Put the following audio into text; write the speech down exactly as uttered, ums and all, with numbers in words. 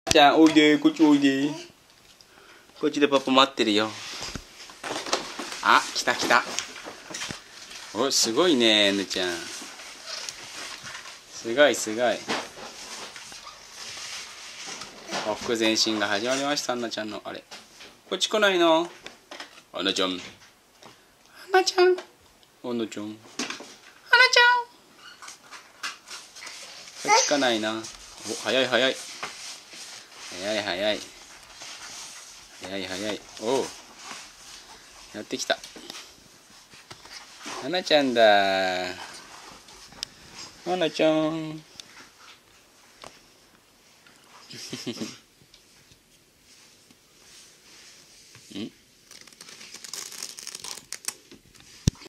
じゃあおいで、こっちおいで。こっちでパパ待ってるよ。あ、来た来た。お、すごいね、ぬちゃん。すごいすごい。往復前進が始まりました、アンナちゃんの。あれ、こっち来ないの？アンナちゃん。アンナちゃん。アンナちゃん。アンナちゃん。こっち来ないな。お、早い早い。早い早い。早い早い。おう。やってきた。アンナちゃんだ。アンナちゃん。ん？